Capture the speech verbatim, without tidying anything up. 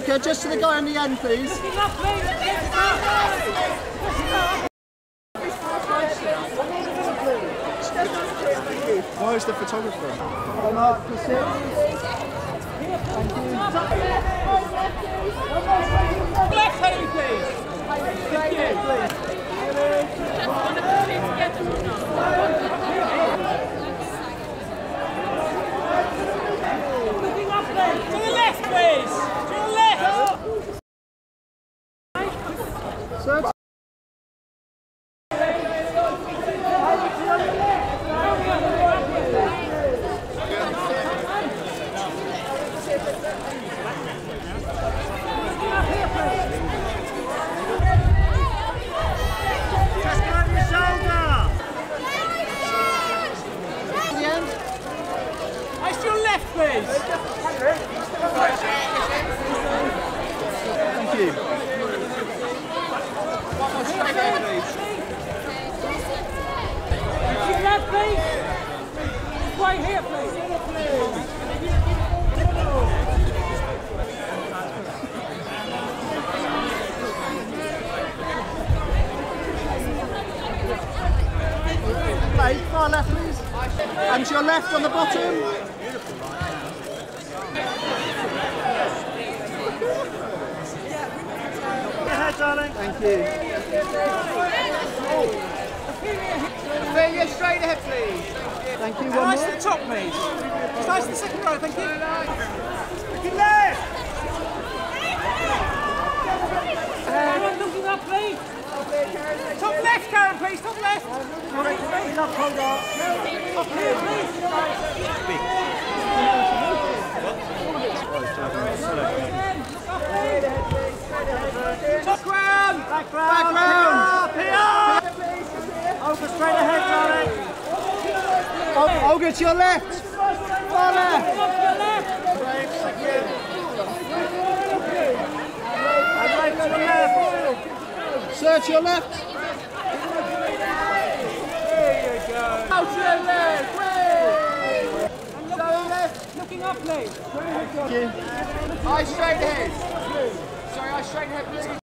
Okay, just to the guy on the end, please. Where's the photographer? Mark, just sit. Thank you. Left, Henry, please. Thank you. Looking up there. To the left, please. To the left. Search. Please. Thank you. Keep left, please. Right here, please. Right, far left, please. And to your left on the bottom. Darling. Thank you. Ophelia, straight ahead, please. Thank you. One Nice more. to the top, please. Just nice to the second row, thank you. Looking left. Everyone looking up, please. Top left, Karen, please. Top left. Top here, please. Top ground! Back ground! Back ground! Here! Olga, straight ahead, darling! Oh, Olga, to your left! Far left! To your left! And right to the left! Sir, to your left! There you go! Out to the left! And looking left! Looking up, please! Thank you. Eyes straight ahead. Sorry, eyes straight ahead, please.